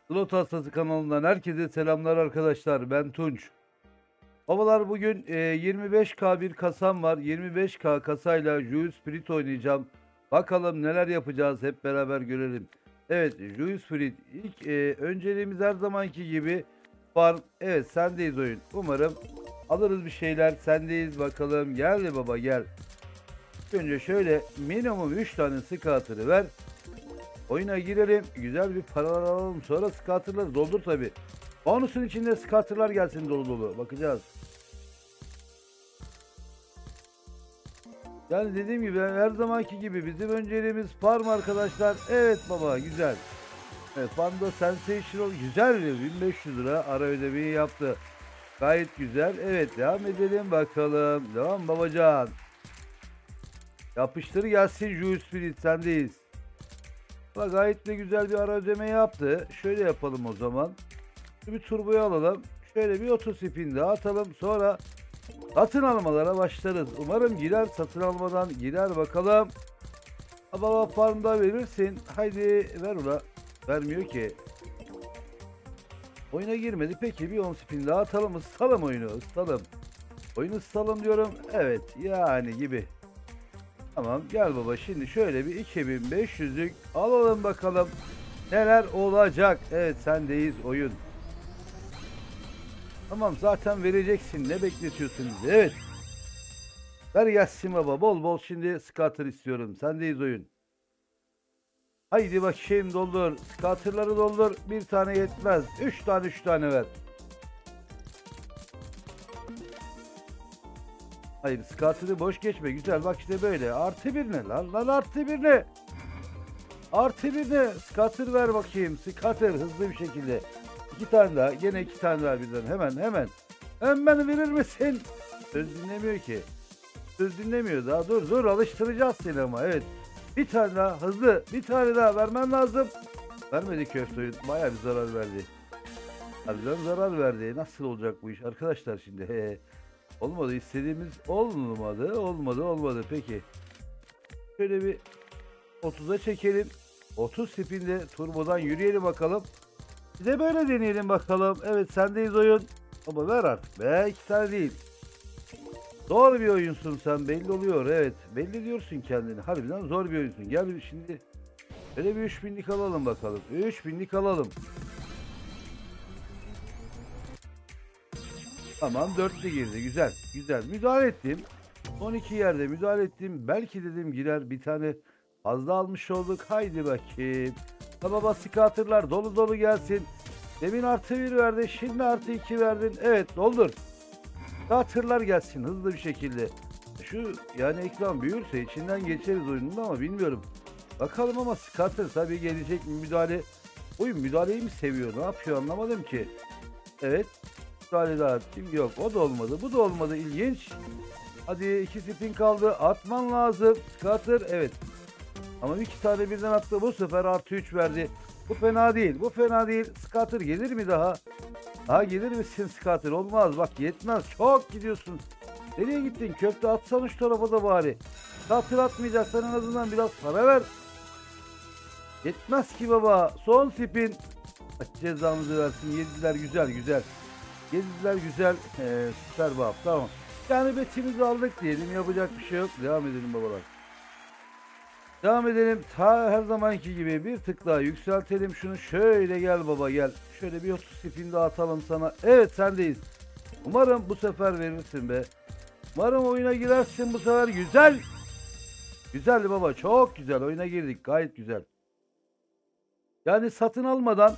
Slot Hastası kanalından herkese selamlar arkadaşlar. Ben Tunç. Babalar bugün 25K bir kasam var. 25K kasayla Juice Spirit oynayacağım. Bakalım neler yapacağız hep beraber görelim. Evet, Juice Spirit ilk önceliğimiz her zamanki gibi farm. Evet, sendeyiz oyun. Umarım alırız bir şeyler. Sendeyiz bakalım. Gel baba gel. Önce şöyle minimum 3 tane scouter'ı ver. Oyuna girelim. Güzel bir paralar alalım. Sonra scouter'ları doldur tabi. Bonusun içinde scouter'lar gelsin dolu dolu. Bakacağız. Yani dediğim gibi her zamanki gibi bizim önceliğimiz farm arkadaşlar. Evet baba güzel. Evet, farmda sensational güzel 1500 lira ara ödemeyi yaptı. Gayet güzel. Evet devam edelim bakalım. Devam babacan. Yapıştır gelsin Juice Spirit sendeyiz. Bak gayet de güzel bir ara ödeme yaptı. Şöyle yapalım o zaman. Bir turboyu alalım. Şöyle bir 30 spin daha atalım. Sonra satın almalara başlarız. Umarım girer, satın almadan girer bakalım. Baba farmda verirsin. Haydi ver ula. Vermiyor ki. Oyuna girmedi. Peki bir 10 spin daha atalım. Isıtalım oyunu. Isıtalım. Oyunu ısıtalım diyorum. Evet yani gibi. Tamam gel baba şimdi şöyle bir 2500'lük alalım bakalım. Neler olacak? Evet sendeyiz oyun. Tamam zaten vereceksin. Ne bekletiyorsun bizi? Evet. Ver gelsin baba. Bol bol şimdi scatter istiyorum. Sendeyiz oyun. Haydi bakayım doldur. Scatter'ları doldur. Bir tane yetmez. 3 tane ver. Hayır scatter'ı boş geçme. Güzel bak işte böyle. Artı bir ne lan? Lan artı bir ne? Artı bir ne? Scatter ver bakayım. Scatter hızlı bir şekilde. 2 tane daha. Gene 2 tane daha birden. Hemen. Hemen verir misin? Söz dinlemiyor ki. Söz dinlemiyor daha. Dur alıştıracağız seni ama evet. Bir tane daha hızlı. Bir tane daha vermen lazım. Vermedi köfte oyun. Bayağı bir zarar verdi. Harbiden zarar verdi. Nasıl olacak bu iş arkadaşlar şimdi? Olmadı. İstediğimiz olmadı. Peki. Şöyle bir 30'a çekelim. 30 spinde turbodan yürüyelim bakalım. Bir de böyle deneyelim bakalım. Evet sendeyiz oyun. Ama ver artık be. 2 tane değil. Zor bir oyunsun sen belli oluyor evet. Belli diyorsun kendini. Harbiden zor bir oyunsun. Gel şimdi böyle bir 3000'lik alalım bakalım. 3000'lik alalım. Tamam dörtlü girdi. Güzel. Müdahale ettim. 12 yerde müdahale ettim. Belki dedim girer bir tane fazla almış olduk. Haydi bakayım. Baba scatter'lar dolu dolu gelsin. Demin artı 1 verdi. Şimdi artı 2 verdin. Evet doldur. Scatter'lar gelsin hızlı bir şekilde. Şu yani ekran büyürse içinden geçeriz oyununda ama bilmiyorum. Bakalım ama scatter tabii gelecek mi müdahale. Oyun müdahaleyi mi seviyor? Ne yapıyor anlamadım ki. Evet. Müdahale daha ettim. Yok o da olmadı. Bu da olmadı. İlginç. Hadi 2 spin kaldı. Atman lazım. Scatter evet. Ama 2 tane birden attı. Bu sefer artı 3 verdi. Bu fena değil. Scatter gelir mi daha? Daha gelir misin Scatter? Olmaz. Bak yetmez. Çok gidiyorsun. Nereye gittin? Köfte atsan şu tarafa da bari. Scatter atmayacaksan en azından biraz para ver. Yetmez ki baba. Son spin. Cezamızı versin. Yediler güzel. Yediler güzel. Süper bab. Tamam. Yani betimizi aldık diyelim. Yapacak bir şey yok. Devam edelim babalar. Devam edelim. Ta her zamanki gibi bir tık daha yükseltelim şunu. Şöyle gel baba gel. Şöyle bir 30 spin daha atalım sana. Evet sendeyiz. Umarım bu sefer verirsin be. Umarım oyuna girersin bu sefer. Güzel. Güzel baba. Çok güzel. Oyuna girdik. Gayet güzel. Yani satın almadan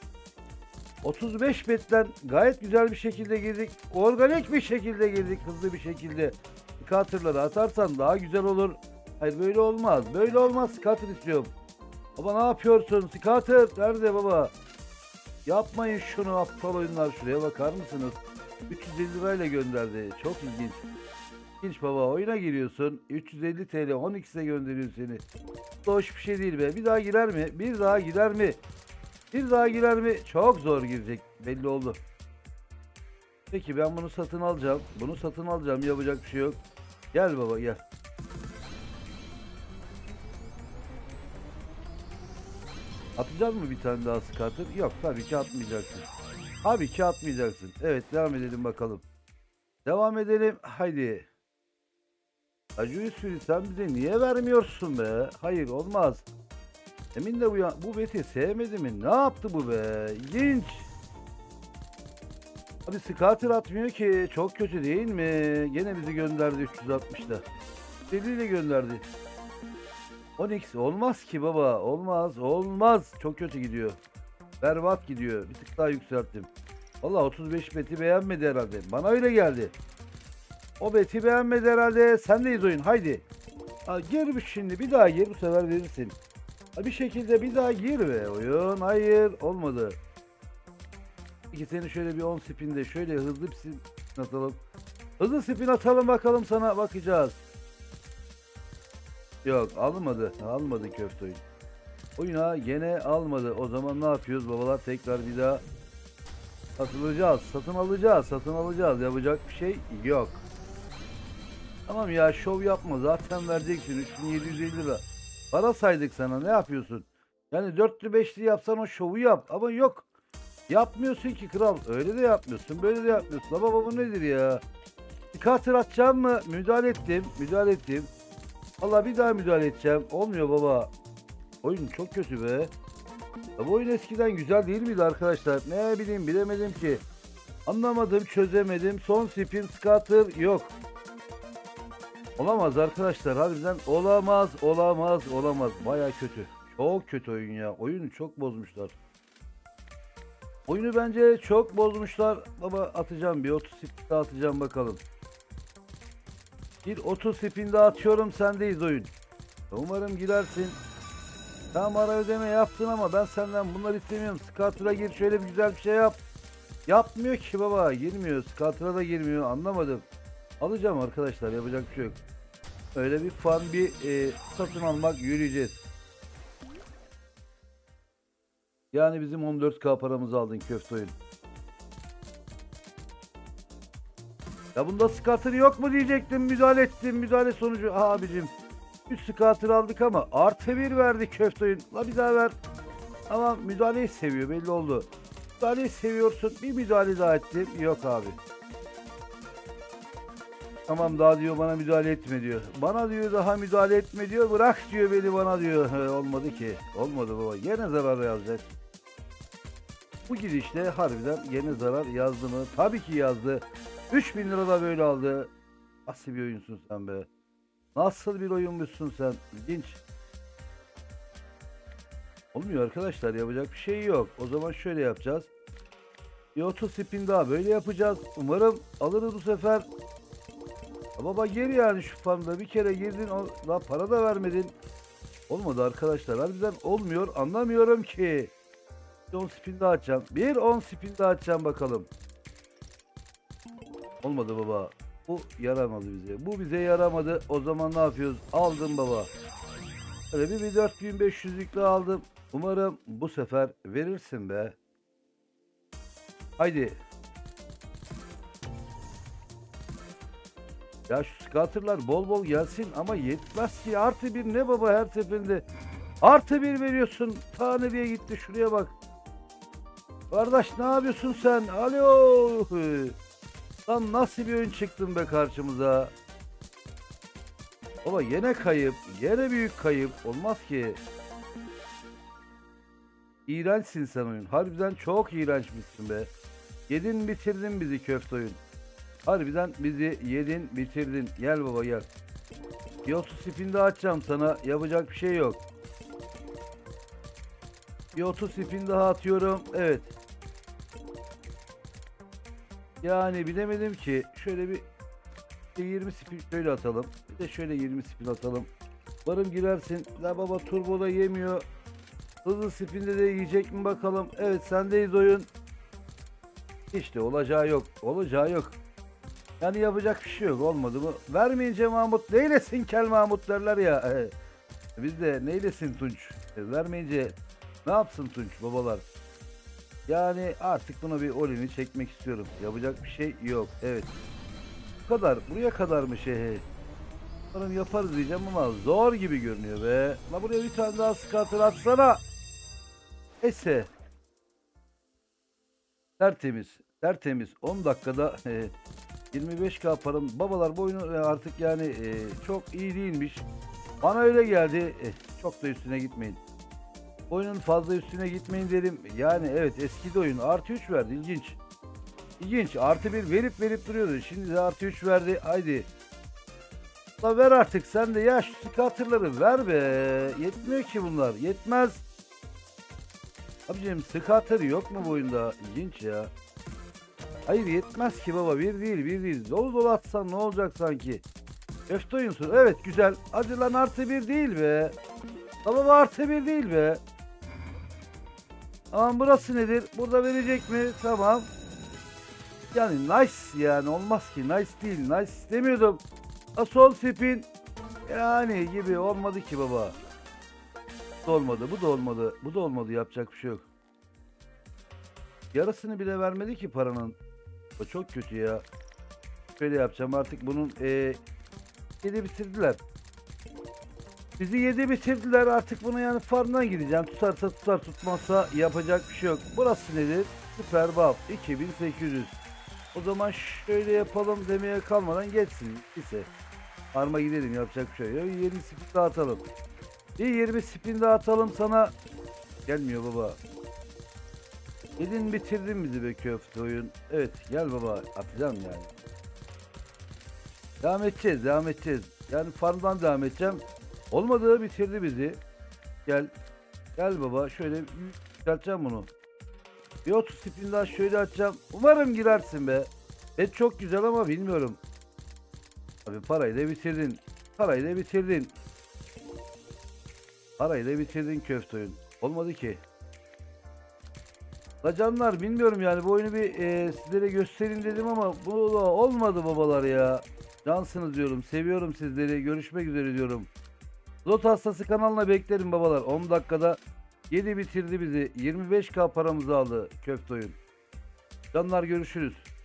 35 betten gayet güzel bir şekilde girdik. Organik bir şekilde girdik. Hızlı bir şekilde. Scatter'ları atarsan daha güzel olur. Hayır böyle olmaz. Böyle olmaz. Scatter istiyorum. Baba ne yapıyorsun? Scatter nerede baba? Yapmayın şunu aptal oyunlar. Şuraya bakar mısınız? 350 lirayla gönderdi. Çok ilginç. İlginç baba. Oyuna giriyorsun. 350 TL 12'se gönderiyor seni. Bu hoş bir şey değil be. Bir daha girer mi? Bir daha girer mi? Çok zor girecek. Belli oldu. Peki ben bunu satın alacağım. Yapacak bir şey yok. Gel baba gel. Atacak mı bir tane daha scatter? Yok, tabii ki atmayacaksın. Tabii ki atmayacaksın. Evet, devam edelim bakalım. Devam edelim. Haydi. Acı usulü sen bize niye vermiyorsun be? Hayır, olmaz. Emin de bu beti sevmedi mi? Ne yaptı bu be? İlginç. Abi scatter atmıyor ki. Çok kötü değil mi? Gene bizi gönderdi 360'da. Deliyle gönderdi. Onyx olmaz ki baba. Olmaz. Olmaz. Çok kötü gidiyor. Berbat gidiyor. Bir tık daha yükselttim. Valla 35 beti beğenmedi herhalde. Bana öyle geldi. O beti beğenmedi herhalde. Sendeyiz oyun. Haydi. Ha, gir şimdi. Bir daha gir. Bu sefer verirsin. Ha, bir şekilde bir daha gir be oyun. Hayır. Olmadı. Peki seni şöyle bir 10 spinde şöyle hızlı bir spin atalım. Hızlı spin atalım bakalım, sana bakacağız. Yok, almadı. Almadı köfte oyun. Oyuna gene almadı. O zaman ne yapıyoruz babalar? Tekrar bir daha satılacağız. Satın alacağız. Satın alacağız. Yapacak bir şey yok. Tamam ya, şov yapma. Zaten vereceksin 3750 lira. Para saydık sana. Ne yapıyorsun? Yani dörtlü beşli yapsan o şovu yap. Ama yok. Yapmıyorsun ki kral. Öyle de yapmıyorsun. Böyle de yapmıyorsun. Baba bu nedir ya? Scatter atacağım mı? Müdahale ettim. Müdahale ettim. Valla bir daha müdahale edeceğim. Olmuyor baba. Oyun çok kötü be. Ya bu oyun eskiden güzel değil miydi arkadaşlar? Ne bileyim, bilemedim ki. Anlamadım, çözemedim. Son spin scatter yok. Olamaz arkadaşlar, harbiden olamaz, olamaz, olamaz. Baya kötü. Çok kötü oyun ya. Oyunu çok bozmuşlar. Oyunu bence çok bozmuşlar. Baba atacağım, bir 30 spin daha atacağım bakalım. Bir 30 spin daha atıyorum, sendeyiz oyun. Umarım girersin. Tamam, ara ödeme yaptın ama ben senden bunları istemiyorum. Scatter'a gir, şöyle bir güzel bir şey yap. Yapmıyor ki baba, girmiyor. Scatter'a da girmiyor, anlamadım. Alacağım arkadaşlar, yapacak bir şey yok. Öyle bir fan bir satın almak, yürüyeceğiz. Yani bizim 14K paramızı aldın köfte oyun. Ya bunda scatter yok mu diyecektim, müdahale ettim. Müdahale sonucu abicim 3 scatter aldık ama artı 1 verdi köfte oyun. La bir daha ver. Ama müdahaleyi seviyor, belli oldu. Müdahaleyi seviyorsun, bir müdahale daha ettim. Yok abi. Tamam, daha diyor bana müdahale etme diyor. Bana diyor daha müdahale etme diyor. Bırak diyor beni bana diyor. Olmadı ki. Olmadı baba. Gene zarar yazacak. Bu gidişle harbiden gene zarar yazdı mı? Tabii ki yazdı. 3000 lira da böyle aldı. Nasıl bir oyunsun sen be? Nasıl bir oyunmuşsun sen? İlginç. Olmuyor arkadaşlar. Yapacak bir şey yok. O zaman şöyle yapacağız. Bir 30 spin daha böyle yapacağız. Umarım alırız bu sefer. Ya baba gir yani şu farmda. Bir kere girdin. La para da vermedin. Olmadı arkadaşlar. Harbiden olmuyor. Anlamıyorum ki. Bir 10 spin daha açacağım. Bir 10 spin daha açacağım bakalım. Olmadı baba. Bu yaramadı bize. Bu bize yaramadı. O zaman ne yapıyoruz? Aldım baba. Öyle bir 4500'lük daha aldım. Umarım bu sefer verirsin be. Haydi. Ya şu scatter'lar bol bol gelsin ama yetmez ki. Artı bir ne baba, her seferinde. Artı bir veriyorsun. Ta nereye gitti, şuraya bak. Kardeş ne yapıyorsun sen? Alo. Lan nasıl bir oyun çıktın be karşımıza? Baba yine kayıp. Yine büyük kayıp. Olmaz ki. İğrençsin sen oyun. Harbiden çok iğrençmişsin be. Yedin bitirdin bizi köfte oyun. Harbiden bizi yedin bitirdin. Gel baba gel. Bir 30 spin daha açacağım sana. Yapacak bir şey yok. Bir 30 spin daha atıyorum. Evet. Yani bilemedim ki. Şöyle bir 20 spin şöyle atalım. Bir de şöyle 20 spin atalım. Varım girersin. La baba turbo da yemiyor. Hızlı spinde de yiyecek mi bakalım. Evet, sendeyiz oyun. İşte olacağı yok. Olacağı yok. Yani yapacak bir şey yok. Olmadı mı? Vermeyince Mahmut neylesin kel Mahmut derler ya. Biz de neylesin Tunç. Vermeyince ne yapsın Tunç babalar. Yani artık buna bir olini çekmek istiyorum. Yapacak bir şey yok. Evet. Bu kadar. Buraya kadar mı şey? Sanırım yaparız diyeceğim ama zor gibi görünüyor be. La buraya bir tane daha scatter atsana. Neyse. Tertemiz. Tertemiz. 10 dakikada 25K param. Babalar bu oyunu artık yani çok iyi değilmiş. Bana öyle geldi. Çok da üstüne gitmeyin. Oyunun fazla üstüne gitmeyin dedim. Yani evet, eski oyun artı 3 verdi. İlginç. İlginç. Artı 1 verip duruyordu. Şimdi de artı 3 verdi. Haydi. La ver artık sen de ya, şu scatter'ları ver be. Yetmiyor ki bunlar. Yetmez. Abicim scatter yok mu bu oyunda? İlginç ya. Hayır yetmez ki baba. Bir değil. Dolu dolu atsan ne olacak sanki? Köfte oyunsun. Evet güzel. Hadi lan artı 1 değil be. Tamam artı 1 değil be. Aman burası nedir? Burada verecek mi? Tamam. Yani nice yani, olmaz ki. Nice değil. Nice istemiyordum. Sol spin. Yani gibi olmadı ki baba. Bu da olmadı. Bu da olmadı. Bu da olmadı. Yapacak bir şey yok. Yarısını bile vermedi ki paranın. O çok kötü ya. Şöyle yapacağım artık bunun 7 bitirdiler. Bizi 7 bitirdiler artık, bunu yani farmdan gideceğim. Tutarsa tutar, tutmazsa yapacak bir şey yok. Burası nedir? Süper buff 2800. O zaman şöyle yapalım demeye kalmadan geçsin. Ise farma gidelim, yapacak bir şey yok. 20 spin daha atalım. Bir 20 spin daha atalım sana. Gelmiyor baba. Yedin bitirdin bizi be köfte oyun. Evet gel baba, atacağım yani. Devam edeceğiz. Yani farmdan devam edeceğim. Olmadı, bitirdi bizi. Gel. Gel baba, şöyle yükselteceğim bunu. Bir 30 spin daha şöyle atacağım. Umarım girersin be. Et çok güzel ama bilmiyorum. Abi parayı da bitirdin. Parayı da bitirdin köfte oyun. Olmadı ki. La canlar bilmiyorum yani, bu oyunu bir sizlere göstereyim dedim ama bu da olmadı babalar ya. Cansınız diyorum. Seviyorum sizleri. Görüşmek üzere diyorum. Slot Hastası kanalına beklerim babalar. 10 dakikada 7 bitirdi bizi. 25K paramızı aldı köfte oyun. Canlar görüşürüz.